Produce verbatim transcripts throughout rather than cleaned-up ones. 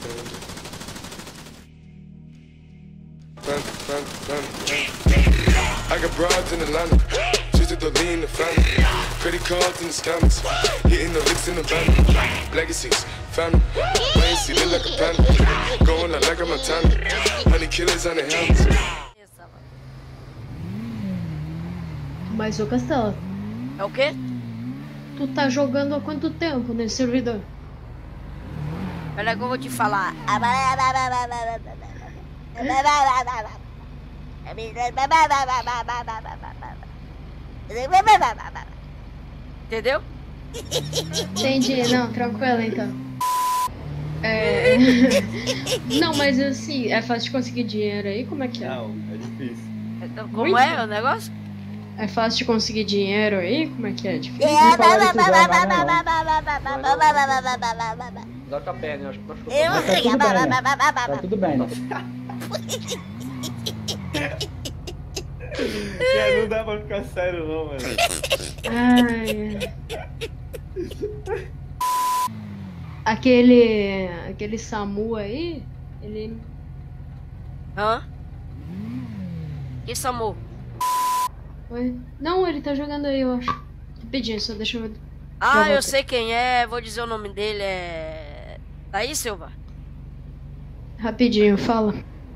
I got broads in Atlanta, just to lean in the family. Credit cards in the scammers, hitting the licks in the van. Legacies, family, legacy look like a panda. Going out like a Montana, honey killers on the helmets. Mas, ô Castelo. É o quê? Tu tá jogando há quanto tempo nesse servidor? Olha que eu vou te falar. Entendeu? Entendi, não, tranquilo então. É... Não, mas assim, é fácil de conseguir dinheiro aí? Como é que é? Não, é difícil. Então, como Muito? é o negócio? É fácil de conseguir dinheiro aí? Como é que é? Difícil? Dá com a perna, eu acho que machucou. Tá tudo bem, né? Tá tudo bem, né? É, não dá pra ficar sério não, mano. Ai. Aquele... Aquele Samu aí, ele... Hã? Que Samu? Oi? Não, ele tá jogando aí, eu acho. Rapidinho, só deixa eu... Ah, eu sei quem é, vou dizer o nome dele, é... Tá aí, Silva? Rapidinho, fala.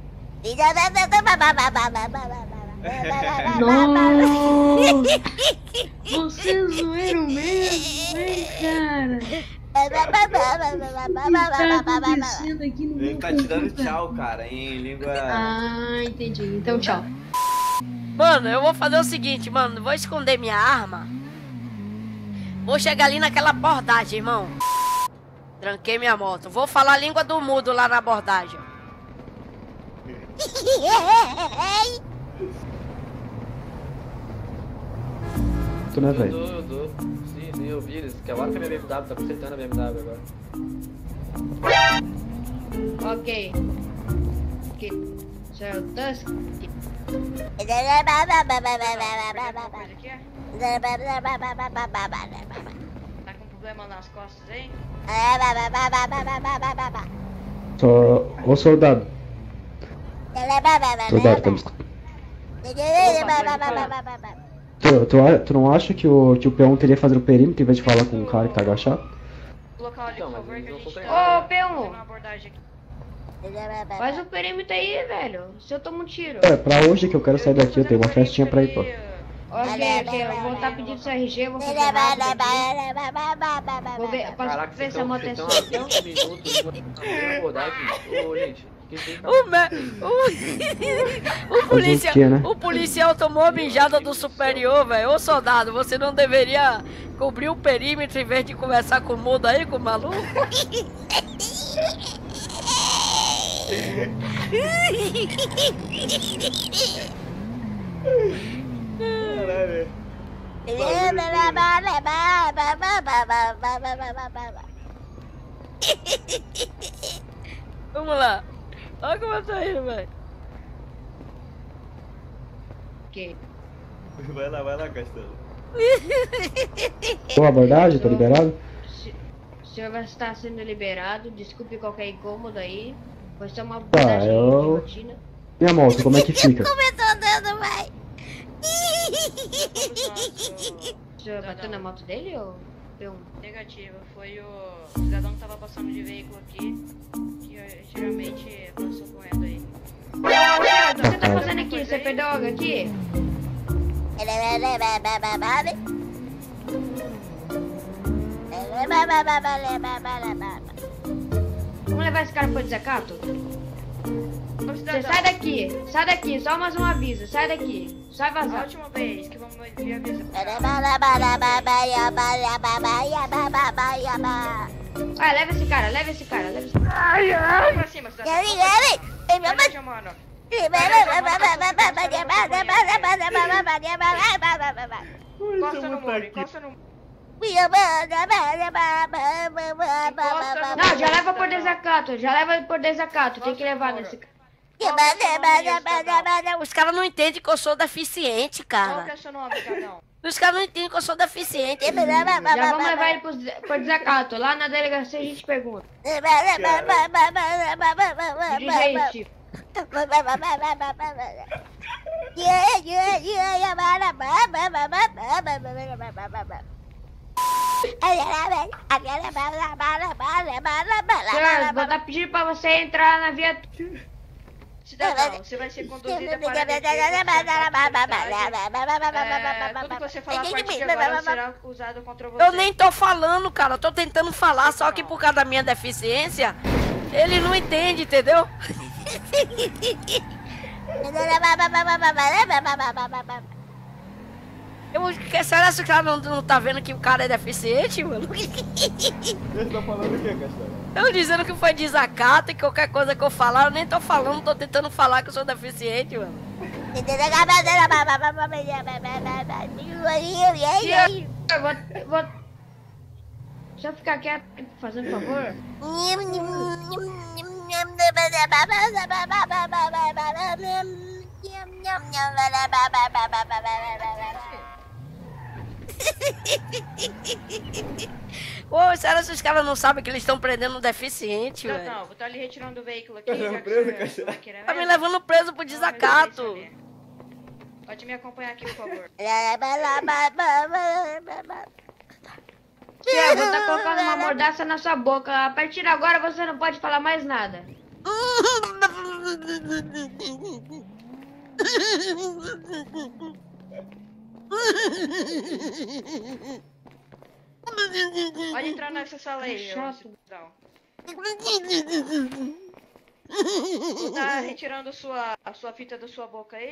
Nossa! Vocês zoeram mesmo, hein, cara? O que tá acontecendo aqui no Ele meu tá te dando computador? tchau, cara, em língua... Ah, entendi. Então, tchau. Mano, eu vou fazer o seguinte, mano. Vou esconder minha arma. Vou chegar ali naquela abordagem, irmão. Tranquei minha moto. Vou falar a língua do mudo lá na abordagem. Tu não é Eu velho. dou, eu dou. Sim, sim, eu vi eles. Que agora que a minha B M W tá consertando a B M W agora. Ok. Ok. Seu Tusk. Tá com problema nas costas aí? Só... Ô soldado. Soldado, tá me escutando? Tu, tu, a- tu não acha que o, que o P um teria que fazer o perímetro em vez de falar com um cara que tá agachado? Local ali, Não, por mas favor, eles que a não gente são tá treinados. Ô, P um! Fazendo uma abordagem aqui. Faz o perímetro aí, velho. Se eu tomo um tiro. É, pra hoje que eu quero sair daqui, eu tenho uma festinha pra ir, pô. Ok, ok, eu vou estar pedindo seu R G, eu vou fazer rápido aqui. Vou ver, posso Caraca, ver vocês se a estão moto é vocês sua, estão então? há vinte minutos na abordagem. Ô, gente, que tem que O, me... o... o, policia... quê, né? o policial tomou a mijada do superior, velho. Ô soldado, você não deveria cobrir o perímetro em vez de conversar com o mudo aí, com o maluco? Caralho. Vamos lá. Olha como eu tô indo, velho. Ok. Vai lá, vai lá, Castelo. Boa abordagem, tô liberado? O senhor vai estar sendo liberado, desculpe qualquer incômodo aí. Vai ser uma Tá, abordagem eu... de rotina. Minha moto, como é que fica? Como eu tô andando, velho? O senhor bateu na moto dele ou deu um? Negativa, foi o cidadão que tava passando de veículo aqui, que eh, geralmente passou correndo aí. Ô, senhor, o que você tá fazendo aqui? Você perdeu algo aqui? Vamos levar esse cara pro desacato? Você sai daqui, sai daqui, só mais um aviso, sai daqui, sai A vazar. última vez que vamos vir avisar. Ah, leva esse cara, leva esse cara, leva esse cara. Vai pra cima, cidadão. Vai, mano. Encosta no muro, encosta no muro. Não, já leva por desacato, já leva por desacato, tem que levar nesse cara. Os caras não entendem que eu sou deficiente, Qual que cara. é seu nome, cidadão? Os caras não entendem que eu sou deficiente. Já vamos levar ele por, por desacato, lá na delegacia a gente pergunta. aí, Chico. Senhor, vou estar pedindo pra você entrar na viatura. Cidadão, você vai ser conduzida para a defesa. É, tudo que você falar a partir de agora será usado contra você. Eu nem tô falando, cara. Eu tô tentando falar, só que por causa da minha deficiência, ele não entende, entendeu? Eu, será que o cara não, não tá vendo que o cara é deficiente, mano? Você tá falando o que, Castelo? Eu dizendo que foi desacato e qualquer coisa que eu falar, eu nem tô falando, tô tentando falar que eu sou deficiente, mano. Eu vou, vou... Deixa eu ficar quieto, fazendo favor. Ô, será que os caras não sabem que eles estão prendendo um deficiente, Não, velho? não, vou estar ali retirando o veículo aqui. Tá Já que preso, você Castelo? vai querer Tá me mesmo. levando preso por Não, desacato. mas eu queria saber. Pode me acompanhar aqui, por favor. Senhor, eu vou estar colocando uma mordaça na sua boca. A partir de agora você não pode falar mais nada. Pode entrar nessa sala aí, ô Chato. cidadão. Vou tá retirando sua, a sua fita da sua boca aí.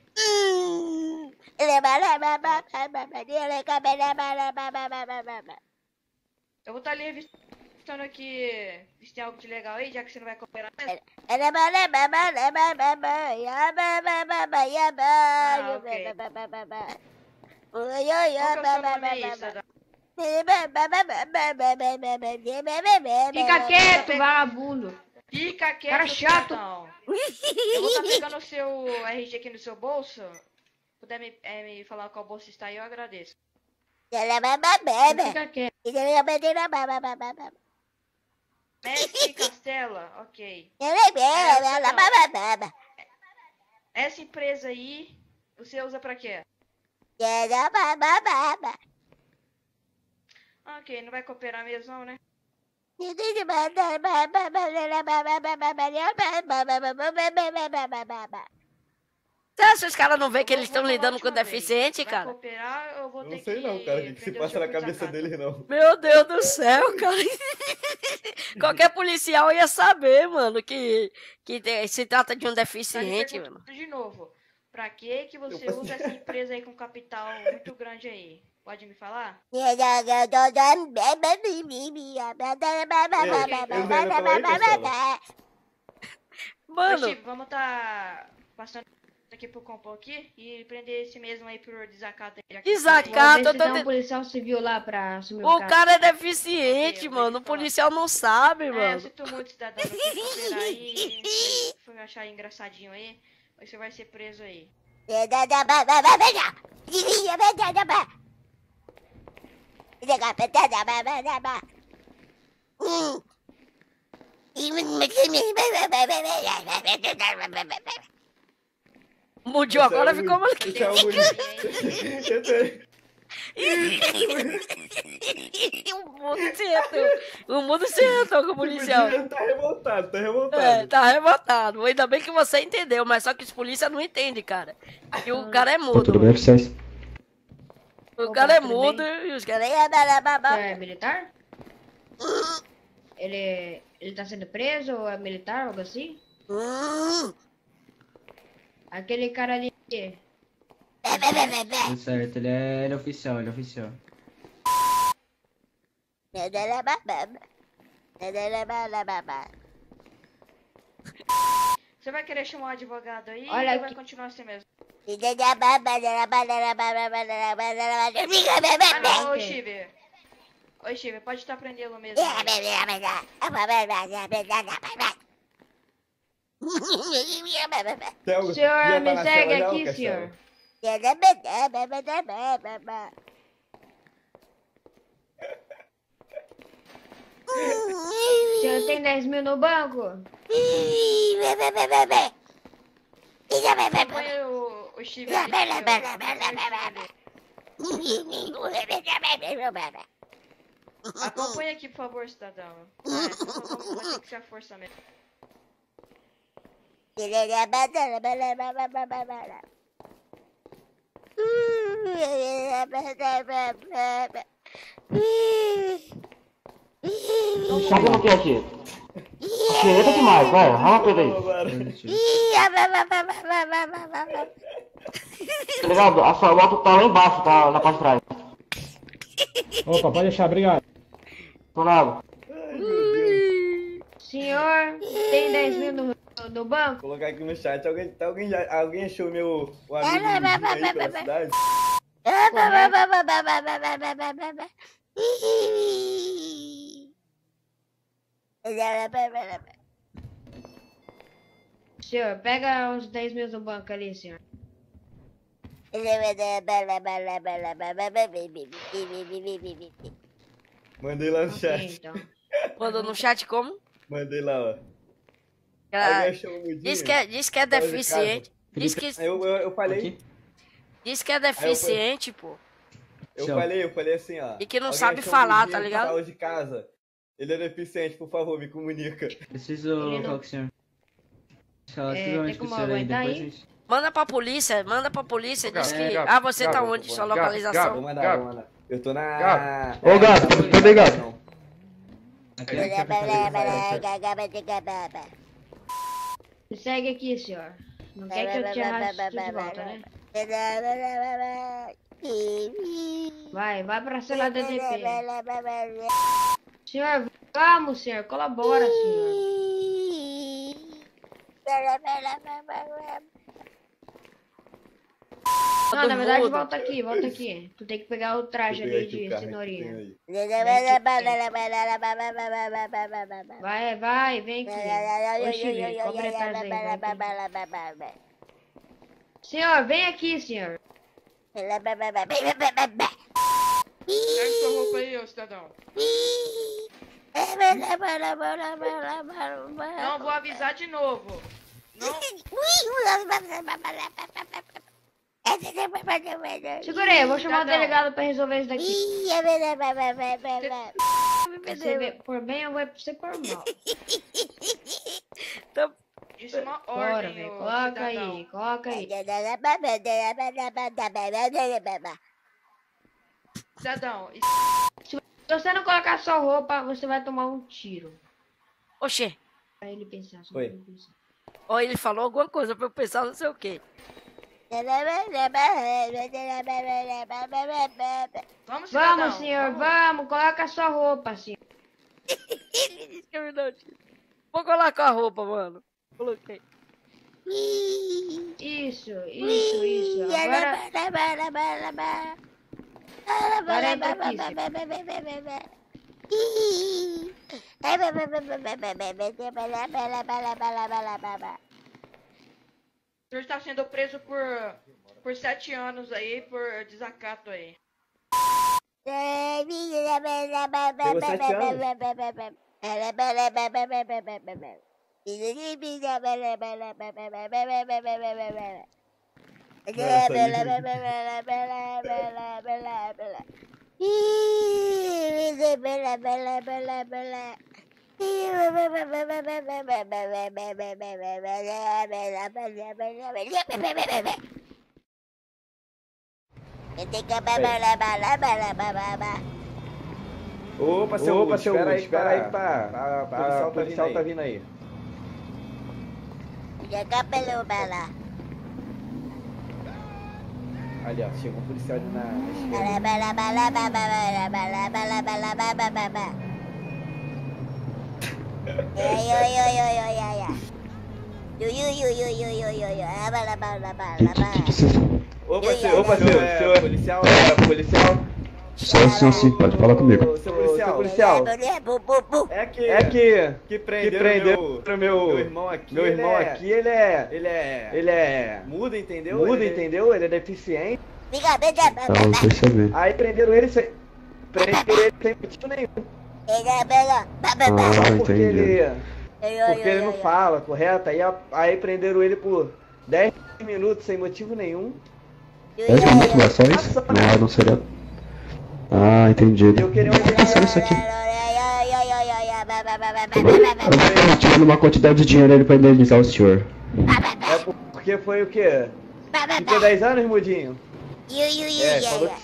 Eu vou estar ali revistando aqui se tem algo de legal aí, já que você não vai cooperar mesmo. Ah, ok. Qual que é o seu nome aí, cidadão? Fica quieto, vagabundo. Fica quieto, Cara chato. cidadão. Eu vou estar pegando o seu R G aqui no seu bolso. Se puder me, é, me falar qual bolso está aí, eu agradeço. Fica quieto. Mestre Castela, ok. Essa empresa aí, você usa pra quê? Ok, não vai cooperar mesmo, não, né? Você acha que os caras não veem que Eu eles vou- estão vou lidando falar com a última vez. deficiente, Vai cara? cooperar, eu vou Eu ter não sei que não, cara, o que, que se prender o passa na senhor por cabeça desacato. dele, não. Meu Deus do céu, cara. Qualquer policial ia saber, mano, que, que te- se trata de um Tá me deficiente, mano. perguntando de novo. Pra que que você Eu- usa essa empresa aí com capital muito grande aí? Pode me falar? Ei, eles ainda estão aí, Castelo? Ô, Mano, Steve, vamos tá passando aqui pro compô aqui e prender esse mesmo aí por desacato aí. já que- Desacato. Vou ver eu se tô dá um te- policial civil lá pra assumir o o caso. cara é deficiente, Ok, eu mano. O vou falar. policial não sabe, É, eu mano. sinto muito, cidadão. Eu quis cooperar aí. Você foi achar engraçadinho aí. Mas você vai ser preso aí. O Mudio agora ficou muito. maluco. Esse é o muito. Esse é- O mundo se retou. O mundo se retou com o policial. Ele tá revoltado, tá revoltado. É, tá revoltado. Ainda bem que você entendeu, mas só que os polícia não entendem, cara. E o cara é Tá mudo. tudo bem, oficiais? O Opa, cara é tudo mudo bem? e os caras. É militar? Ele, ele tá sendo preso ou é militar, algo assim? Aquele cara ali. Tudo certo, ele é, ele é oficial, ele é oficial. Você vai querer chamar um advogado aí Olha ou vai aqui. continuar assim mesmo? É. Ah, não, ô Ok. Steve. Oi, Steve, pode estar prendendo mesmo. Theo, O senhor já tá me na segue cela já, aqui, Castelo? senhor. O senhor tem dez mil no banco? Acompanha o, o Steve aqui. Acompanha aqui, por favor, cidadão. É, por favor, vai ter que ser a força mesmo. Sabe o que é aqui? Xereta demais, vai, arruma tudo aí. Tá ligado? A sua moto tá lá embaixo, tá na parte de trás. Opa, pode deixar, obrigado. Tô nada. Senhor, tem dez mil no, no banco? Vou colocar aqui no chat. Alguém, alguém, já, alguém achou meu o amigo aí pela cidade? Senhor, pega os dez mil no banco ali, senhor. Mandei lá no Ok, chat. então. Mandou no chat como? Mandei lá, ó. Ela Alguém achou um mudinho? diz que é, diz que é Fora de deficiente. Diz que, Aí Eu, eu, eu falei, Aqui? diz que é deficiente, pô. eu Tchau. falei, eu falei assim, ó. E que não Alguém sabe achou um falar, mudinho tá que ligado? saiu de casa. Ele é deficiente, por favor, me comunica. Preciso Ele não- falar com o senhor. Só É, tudo tem onde que o como senhor aí, aguentar depois aí? a gente... Manda pra polícia, manda pra polícia, diz É, que. Gabi, Ah, você tá Gabi, onde? Sua Gabi, localização? Vou mandar, Gabi. vou mandar. Eu tô na... Gabi. Ô, Gabi, tá tudo bem, Gabi? Não. Me segue aqui, senhor. Não quer que eu te arraste tudo de volta, né? Vai, vai pra cela da D P. Senhor, vamos, senhor. Colabora, senhor. Não, na verdade, mudo. volta aqui, volta aqui. Tu tem que pegar o traje Deixa eu ali pegar aqui o de carro que cenourinha. tem aí. Vai, vai, vem aqui. Ô, Chive, cobre atrás aí. Vai aqui. Senhor, vem aqui, senhor. Pega sua roupa aí, ô cidadão. Não, vou avisar de novo. Não, Segura aí, eu vou chamar o delegado pra resolver isso daqui. Você vê por bem ou vai ser por mal? isso é uma Bora, ordem, velho. ô Coloca cidadão. aí, coloca aí. Cidadão, Se você não colocar sua roupa, você vai tomar um tiro. Oxê. Pra ele pensar. Só Oi. pra ele pensar. Ó, ele falou alguma coisa pra eu pensar não sei o quê. vamos, cidadão. Vamos, senhor, vamos. Coloca sua roupa, senhor. Ele disse que eu me dá um tiro. Vou colocar a roupa, mano. Coloquei. Isso, isso, isso. Agora, agora entra aqui, senhor. O senhor está sendo preso por, por sete anos aí, por desacato aí. Pegou sete anos. Opa, seu Opa, seu espera Hugo, aí, espera aí, pá. pá. Pá, A pá, policial, policial tá vindo aí. Ali, ó, chegou um policial ali na, na esquerda. Opa, senhor, Opa, senhor, senhor, é senhor. policial. É, policial. Sim, sim, sim, pode falar comigo. Ô, seu policial, policial. é que, É que, que que prendeu, prendeu meu, meu, meu irmão aqui. meu irmão ele é- aqui, ele é, Ele é, ele é mudo, entendeu? mudo, Ele- entendeu? Ele é deficiente. Não, não percebi. Aí prenderam ele sem, prenderam ele sem motivo nenhum. Ah, Porque ele, entendi. porque ele não fala, correto? Aí, a- aí prenderam ele por dez minutos sem motivo nenhum. dez minutos, é só isso? Ah, não seria... Ah, entendi. Eu queria um Só isso aqui. Eu tô tirando uma quantidade de dinheiro ali pra indenizar o senhor. É por- porque foi o quê? Ficou dez anos, Mudinho? É, falou que sim.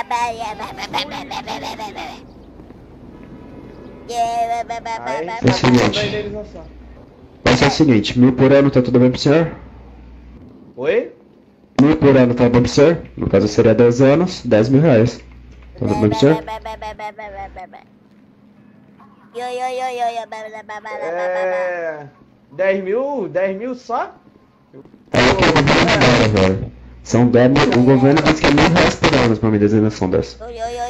Aí, É o seguinte. da indenização. Vai ser o seguinte, mil por ano tá tudo bem pro senhor? Oi? Mil por ano tá bom pro senhor? No caso seria dez anos, dez mil reais. Tá tudo bem pro senhor? É... dez mil? dez mil só? É o que o governo dá, velho. São dez mil, o governo diz que é mil reais por ano pra me designação dessa.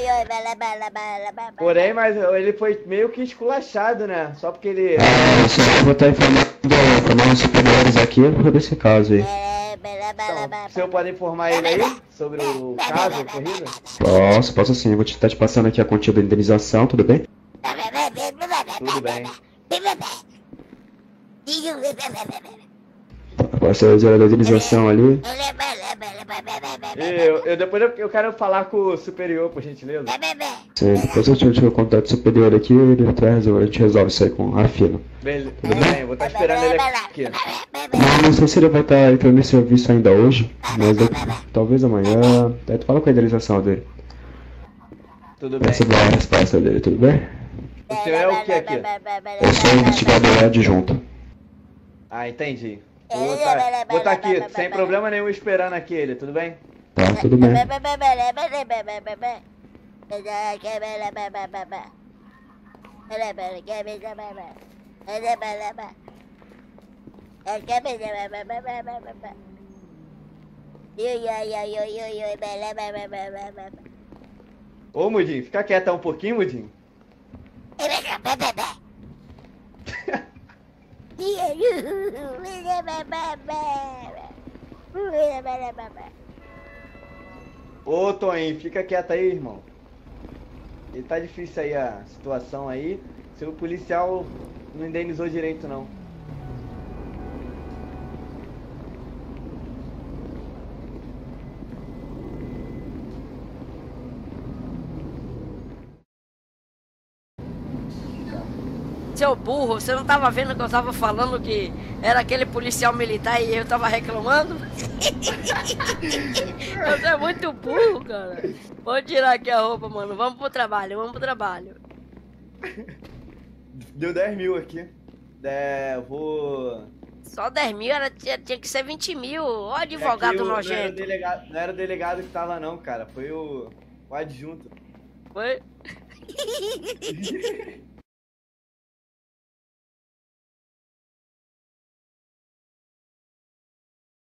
Porém, mas ele foi meio que esculachado, né? Só porque ele... Ah, eu só vou estar informando, informando os superiores aqui sobre esse caso aí. Então, o senhor pode informar ele aí sobre o caso ocorrido? Posso, posso sim. Vou te estar te passando aqui a quantia da indenização, tudo bem? Tudo bem. Agora você vai zerar a indenização ali. Eu, eu depois eu, eu quero falar com o superior, por gentileza. Sim, depois eu tiver o contato superior aqui, ele traz, a gente resolve isso aí com a fila. Beleza, tudo bem, eu vou estar esperando ele aqui. Não, não sei se ele vai estar entrando nesse serviço ainda hoje, mas eu, talvez amanhã. Aí tu fala com a indenização dele. Tudo bem. Essa é a resposta dele, tudo bem? O senhor é o que aqui? Eu sou o investigador adjunto. Ah, entendi. Vou estar vou tá aqui, sem problema nenhum, esperando aqui ele, tudo bem? Tá, tudo bem. Ô, Mudinho, fica quieta um pouquinho, Mudinho. Ô, Toninho, fica quieto aí, irmão. E tá difícil aí a situação aí. Seu policial não indenizou direito, não. Seu burro, você não tava vendo que eu tava falando que era aquele policial militar e eu tava reclamando? Você é muito burro, cara. Vou tirar aqui a roupa, mano. Vamos pro trabalho, vamos pro trabalho. Deu dez mil aqui. É, vou... Só dez mil, era, tinha, tinha que ser vinte mil. Ó, advogado é que o- nojento. Não era, o delegado, não era o delegado que tava não, cara. Foi o, o adjunto. Foi?